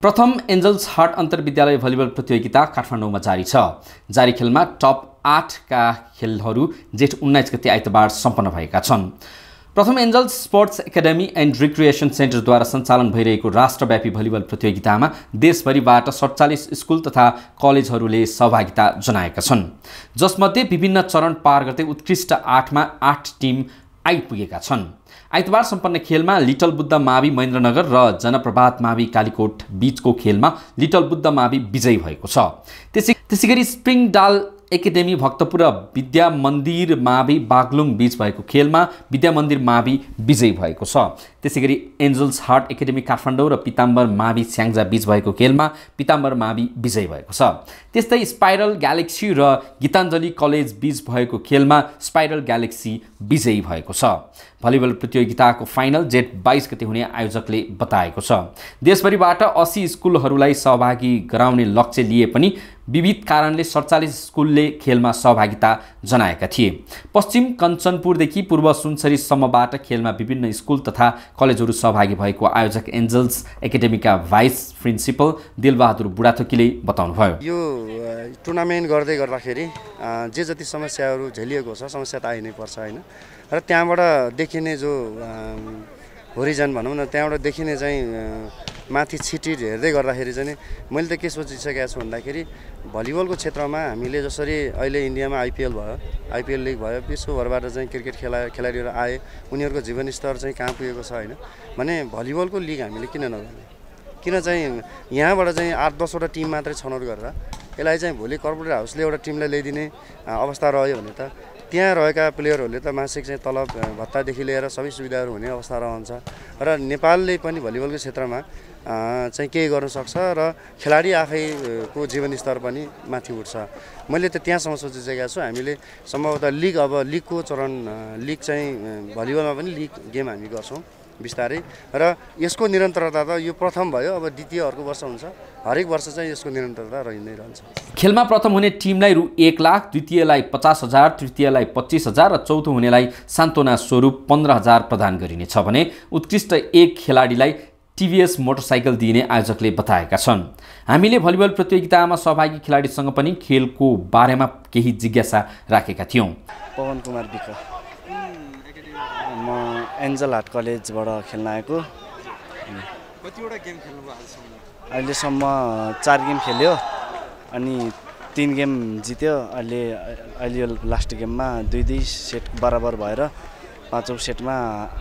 प्रथम angels heart अन्तर्विद्यालय volleyball प्रतियोगिता काठमाडौँमा जारी छ। जारी खेलमा टप 8 का खेलहरू जेठ 19 गते आइतबार सम्पन्न भएका छन्। प्रथम angels sports academy and recreation सेन्टरद्वारा सञ्चालन भइरहेको राष्ट्रव्यापी भलिबल प्रतियोगितामा देशभरिबाट 47 स्कुल तथा कलेजहरूले सहभागिता जनाएका छन्, जसमध्ये विभिन्न चरण पार गर्दै उत्कृष्ट 8मा 8 टिम आइपुगेका छन्। आइतबार सम्पन्न खेलमा लिटल बुद्ध मावि महेन्द्रनगर र जनप्रभात मावि कालीकोट बीचको खेलमा लिटल बुद्ध मावि विजयी भएको छ। त्यसैगरी स्प्रिङडाल एकाडेमी भक्तपुर र विद्या मन्दिर मावि बागलुङ बीच भएको खेलमा विद्या मन्दिर मावि विजयी भएको छ। त्यसैगरी एन्जल्स हार्ट एकाडेमी काठमाडौँ र पिताम्बर मावि स्याङ्जा बीच भएको खेलमा पिताम्बर मावि विजयी भएको छ। त्यस्तै स्पाइरल ग्यालेक्सी र गीताञ्जली कलेज बीच भएको खेलमा स्पाइरल ग्यालेक्सी विजयी भएको छ। भलिबल प्रतियोगिताको फाइनल जेठ 22 गते हुने आयोजकले बताएको छ। देशभरिबाट 80 स्कुलहरूलाई सहभागी गराउने लक्ष्य लिए पनि विविध कारणले 47 स्कुलले खेलमा सहभागिता जनाएका थिए। पश्चिम कञ्चनपुरदेखि पूर्व सुनसरीसम्मबाट खेलमा विभिन्न स्कुल तथा कलेजहरू सहभागी भएको आयोजक एन्जल्स एकाडेमीका भाइस प्रिन्सिपल दिलबहादुर बुढाथोकीले बताउनुभयो। यो टुर्नामेन्ट गर्दै गर्दाखेरि जे जति समस्याहरू झेलिएको छ, समस्या त आइ नै पर्छ हैन, र त्यहाँबाट देखिने जो होरिजन भनौँ न, त्यहाँबाट देखिने चाहिँ माथि छिटी हेर्दै गर्दाखेरि चाहिँ मैले त के सोचिसकेको छु भन्दाखेरि भलिबलको क्षेत्रमा हामीले जसरी अहिले इन्डियामा आइपिएल भयो, आइपिएल लिग भयो, विश्वभरबाट चाहिँ क्रिकेट खेलाडीहरू आए, उनीहरूको जीवनस्तर चाहिँ कहाँ पुगेको छ हैन भने भलिबलको लिग हामीले किन नगर्ने, किन चाहिँ यहाँबाट चाहिँ 8-10 वटा टिम मात्रै छनौट गरेर यसलाई चाहिँ भोलि कर्पोरेट हाउसले एउटा टिमलाई ल्याइदिने अवस्था रह्यो भने त त्यहाँ रहेका प्लेयरहरूले त मासिक चाहिँ तलब भत्तादेखि लिएर सबै सुविधाहरू हुने अवस्था रहन्छ र नेपालले पनि भलिबलको क्षेत्रमा चाहिँ केही गर्न सक्छ र खेलाडी आफैको जीवनस्तर पनि माथि उठ्छ। मैले त त्यहाँसम्म सोचिसकेको छु। हामीले सम्भवतः लिग, अब लिगको चरण, लिग चाहिँ भलिबलमा पनि लिग गेम हामी गर्छौँ बिस्तारै, र यसको निरन्तरता त यो प्रथम भयो, अब द्वितीय अर्को वर्ष हुन्छ, हरेक वर्ष चाहिँ यसको निरन्तरता रहि नै रहन्छ। खेलमा प्रथम हुने टिमलाई रु 1 लाख, द्वितीयलाई 50,000, तृतीयलाई 25,000 र चौथो हुनेलाई सान्त्वना स्वरूप 15,000 प्रदान गरिनेछ भने उत्कृष्ट 1 खेलाडीलाई टिभीएस मोटरसाइकल दिइने आयोजकले बताएका छन्। हामीले भलिबल प्रतियोगितामा सहभागी खेलाडीसँग पनि खेलको बारेमा केही जिज्ञासा राखेका थियौँ। पवन कुमार विक, म एन्जल हार्ट कलेजबाट खेल्न आएको। कतिवटा गेम खेल्नुभयो आजसम्म? अहिलेसम्म 4 गेम खेल्यो अनि 3 गेम जित्यो। अहिले लास्ट गेममा 2-2 सेट बराबर भएर 5औं सेटमा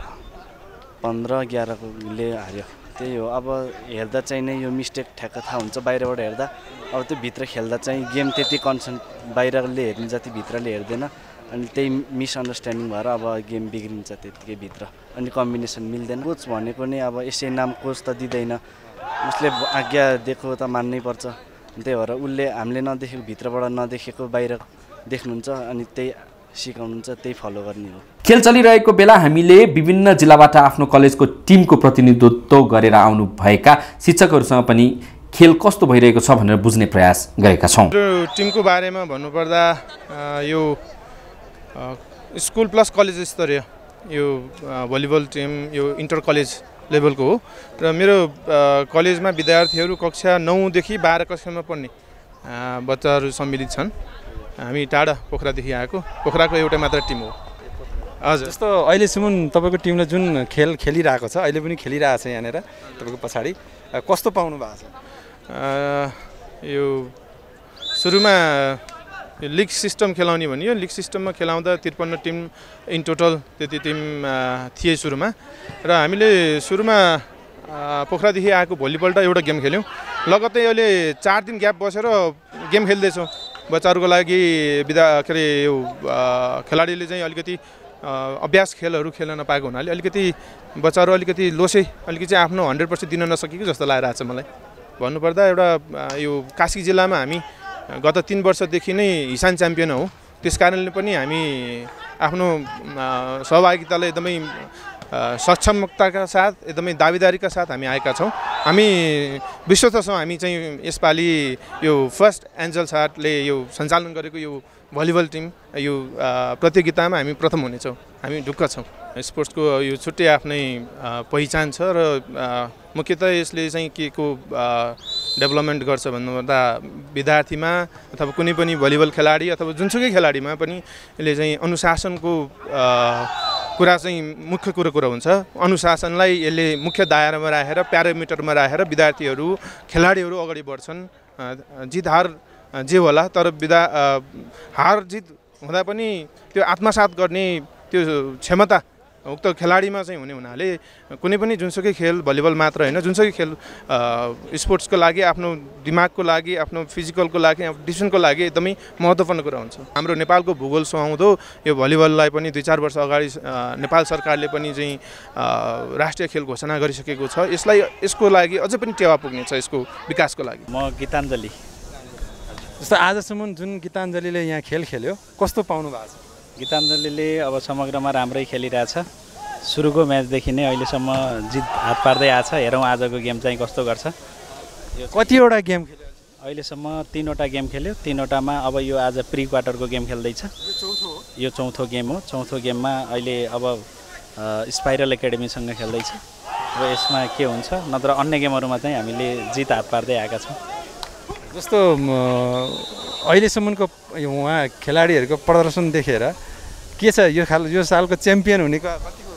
15-11ले हार्यो। त्यही हो, अब हेर्दा चाहिँ नै यो मिस्टेक ठ्याक्क थाहा हुन्छ बाहिरबाट हेर्दा। अब त्यो भित्र खेल्दा चाहिँ गेम त्यति बाहिरले हेर्ने जति भित्रले हेर्दैन, अनि त्यही मिसअन्डरस्ट्यान्डिङ भएर अब गेम बिग्रिन्छ त्यतिकै भित्र, अनि कम्बिनेसन मिल्दैन। कोच भनेको नै अब यसै नाम कोच त दिँदैन, उसले आज्ञा दिएको त मान्नै पर्छ। त्यही भएर उसले हामीले नदेखेको भित्रबाट नदेखेको बाहिर देख्नुहुन्छ, अनि त्यही सिकाउनुहुन्छ, त्यही फलो गर्ने हो। खेल चलिरहेको बेला हामीले विभिन्न जिल्लाबाट आफ्नो कलेजको टिमको प्रतिनिधित्व गरेर आउनु भएका शिक्षकहरूसँग पनि खेल कस्तो भइरहेको छ भनेर बुझ्ने प्रयास गरेका छौँ। टिमको बारेमा भन्नुपर्दा यो स्कुल प्लस कलेज स्तरीय यो भलिबल टिम यो इन्टर कलेज लेभलको हो र मेरो कलेजमा विद्यार्थीहरू कक्षा 9 देखि 12 कक्षामा पढ्ने बच्चाहरू सम्मिलित छन्। हामी टाढा पोखरादेखि आएको, पोखराको एउटा मात्र टिम हो। हजुर, जस्तो अहिलेसम्म तपाईँको टिमले जुन खेल खेलिरहेको छ, अहिले पनि खेलिरहेको छ यहाँनिर तपाईँको पछाडि, कस्तो पाउनु भएको छ? यो सुरुमा लिग सिस्टम खेलाउने भनियो। लिग सिस्टममा खेलाउँदा 53 टिम इन टोटल त्यति टिम थिए सुरुमा, र हामीले सुरुमा पोखरादेखि आएको भोलिपल्ट एउटा गेम खेल्यौँ। लगत्तै अहिले 4 दिन ग्याप बसेर गेम खेल्दैछौँ। बच्चाहरूको लागि के अरे यो खेलाडीले चाहिँ अलिकति अभ्यास खेलहरू खेल्न नपाएको हुनाले अलिकति बच्चाहरू अलिकति लोसे, अलिकति चाहिँ आफ्नो 100% दिन नसकेको जस्तो लागिरहेको छ मलाई। भन्नुपर्दा एउटा यो कास्की जिल्लामा हामी गत 3 वर्षदेखि नै हिसान च्याम्पियन हो। त्यस कारणले पनि हामी आफ्नो सहभागितालाई एकदमै सक्षमताका साथ, एकदमै दावेदारीका साथ हामी आएका छौँ। हामी विश्वस्त छौँ हामी चाहिँ यसपालि यो फर्स्ट एन्जल्स हार्टले यो सञ्चालन गरेको यो भलिबल टिम यो प्रतियोगितामा हामी प्रथम हुनेछौँ। हामी ढुक्क छौँ। स्पोर्ट्सको यो छुट्टै आफ्नै पहिचान छ र मुख्यतः यसले चाहिँ के को डेभलपमेन्ट गर्छ भन्नुपर्दा विद्यार्थीमा अथवा कुनै पनि भलिबल खेलाडी अथवा जुनसुकै खेलाडीमा पनि यसले चाहिँ अनुशासनको कुरा चाहिँ मुख्य कुरा हुन्छ। अनुशासनलाई यसले मुख्य दायरामा राखेर प्यारामिटरमा राखेर विद्यार्थीहरू खेलाडीहरू अगाडि बढ्छन्। जित हार जे होला तर हार जित हुँदा पनि त्यो आत्मसात गर्ने त्यो क्षमता उक्त खेलाडीमा चाहिँ हुने हुनाले कुनै पनि जुनसुकै खेल भलिबल मात्र होइन जुनसुकै खेल स्पोर्ट्सको लागि आफ्नो दिमागको लागि आफ्नो फिजिकलको लागि डिसिसनको लागि एकदमै महत्त्वपूर्ण कुरा हुन्छ। हाम्रो नेपालको भूगोल सुहाउँदो यो भलिबललाई पनि 2-4 वर्ष अगाडि नेपाल सरकारले पनि चाहिँ राष्ट्रिय खेल घोषणा गरिसकेको छ। यसको लागि अझै पनि टेवा पुग्ने छ यसको विकासको लागि। म गीताञ्जली। जस्तो आजसम्म जुन गीताञ्जलीले यहाँ खेल खेल्यो कस्तो पाउनु भएको छ? गीताञ्जलीले अब समग्रमा राम्रै खेलिरहेछ। सुरुको म्याचदेखि नै अहिलेसम्म जित हात पार्दै आछ। हेरौँ आजको गेम चाहिँ कस्तो गर्छ। कतिवटा गेम खेल्यो अहिलेसम्म? 3वटा गेम खेल्यो। 3वटामा अब यो आज प्री क्वार्टरको गेम खेल्दैछ। यो चौथो गेम हो। चौथो गेममा अहिले अब स्पाइरल एकाडेमीसँग खेल्दैछ। अब यसमा के हुन्छ नत्र अन्य गेमहरूमा चाहिँ हामीले जित हात पार्दै आएका छौँ। जस्तो अहिलेसम्मको उहाँ खेलाडीहरूको प्रदर्शन देखेर के छ यो सालको च्याम्पियन हुने कतिको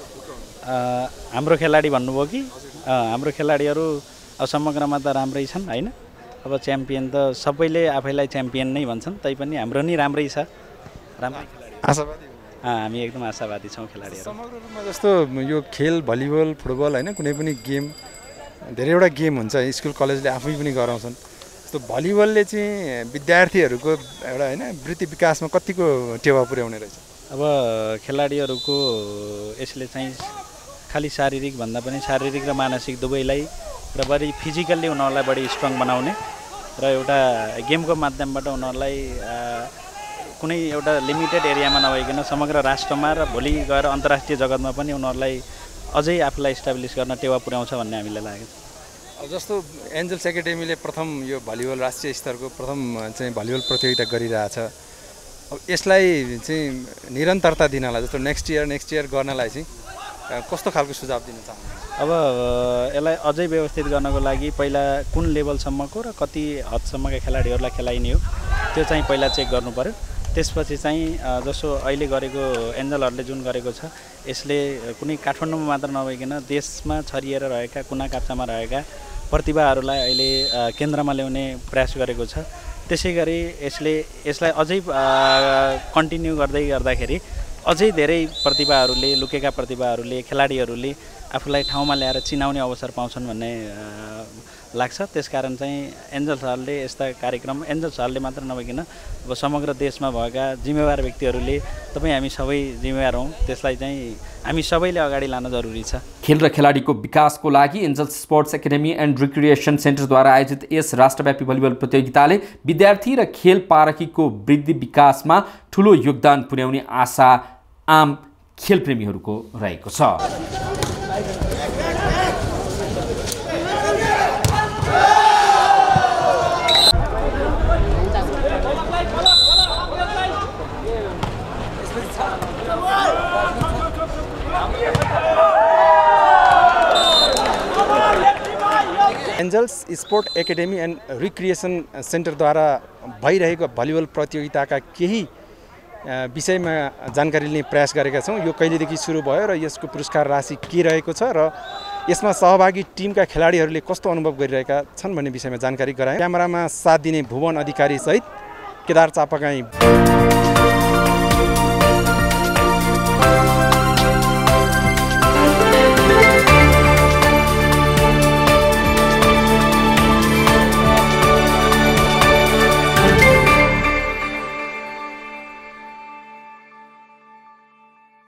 हाम्रो खेलाडी भन्नुभयो कि हाम्रो खेलाडीहरू अब समग्रमा त राम्रै छन् होइन। अब च्याम्पियन त सबैले आफैलाई च्याम्पियन नै भन्छन् तैपनि हाम्रो नि राम्रै छ। राम्रै आशावादी हामी एकदम आशावादी छौँ खेलाडीहरू। समग्र रूपमा जस्तो यो खेल भलिबल फुटबल होइन कुनै पनि गेम धेरैवटा गेम हुन्छ स्कुल कलेजले आफै पनि गराउँछन्। जस्तो भलिबलले चाहिँ विद्यार्थीहरूको एउटा होइन वृत्ति विकासमा कतिको टेवा पुर्याउने रहेछ? अब खेलाडीहरूको यसले चाहिँ खालि शारीरिक भन्दा पनि शारीरिक र मानसिक दुवैलाई र बढी फिजिकल्ली उनीहरूलाई बढी स्ट्रङ बनाउने र एउटा गेमको माध्यमबाट उनीहरूलाई कुनै एउटा लिमिटेड एरियामा नभइकन समग्र राष्ट्रमा र भोलि गएर अन्तर्राष्ट्रिय जगतमा पनि उनीहरूलाई अझै आफूलाई इस्टाब्लिस गर्न टेवा पुर्याउँछ भन्ने हामीलाई लागेको छ। जस्तो एन्जल्स एकाडेमीले प्रथम यो भलिबल राष्ट्रिय स्तरको प्रथम चाहिँ भलिबल प्रतियोगिता गरिरहेछ। अब यसलाई चाहिँ निरन्तरता दिनलाई जस्तो नेक्स्ट इयर गर्नलाई चाहिँ कस्तो खालको सुझाव दिन चाहनुहुन्छ? अब यसलाई अझै व्यवस्थित गर्नको लागि पहिला कुन लेभलसम्मको र कति हदसम्मका खेलाडीहरूलाई खेलाइने हो त्यो चाहिँ पहिला चेक गर्नु पर्यो। त्यसपछि चाहिँ जसो अहिले गरेको एन्जलहरूले जुन गरेको छ यसले कुनै काठमाडौँमा मात्र नभइकन देशमा छरिएर रहेका कुना काप्चामा रहेका प्रतिभाहरूलाई अहिले केन्द्रमा ल्याउने प्रयास गरेको छ। त्यसै गरी यसलाई अझै कन्टिन्यू गर्दाखेरि अझै धेरै प्रतिभाहरूले लुकेका प्रतिभाहरूले खेलाडीहरूले आफूलाई ठाउँमा ल्याएर चिनाउने अवसर पाउँछन् भन्ने लाग्छ। त्यसकारण चाहिँ एन्जल्स हलले यस्ता कार्यक्रम एन्जल्स हलले मात्र नभइकन अब समग्र देशमा भएका जिम्मेवार व्यक्तिहरूले तपाईँ हामी सबै जिम्मेवार हौँ त्यसलाई चाहिँ हामी सबैले अगाडि लान जरुरी छ। खेल र खेलाडीको विकासको लागि Angels sports academy and recreation सेन्टरद्वारा आयोजित यस राष्ट्रव्यापी भलिबल प्रतियोगिताले विद्यार्थी र खेल पारखीको वृद्धि विकासमा ठूलो योगदान पुर्याउने आशा आम खेलप्रेमीहरूको रहेको छ। Angels sport academy and recreation सेन्टरद्वारा भइरहेको भलिबल प्रतियोगिताका केही विषयमा जानकारी लिने प्रयास गरेका छौँ। यो कहिलेदेखि सुरु भयो र यसको पुरस्कार राशि के रहेको छ र यसमा सहभागी टिमका खेलाडीहरूले कस्तो अनुभव गरिरहेका छन् भन्ने विषयमा जानकारी गराए। क्यामेरामा साथ दिने भुवन अधिकारी सहित केदार चापागाई।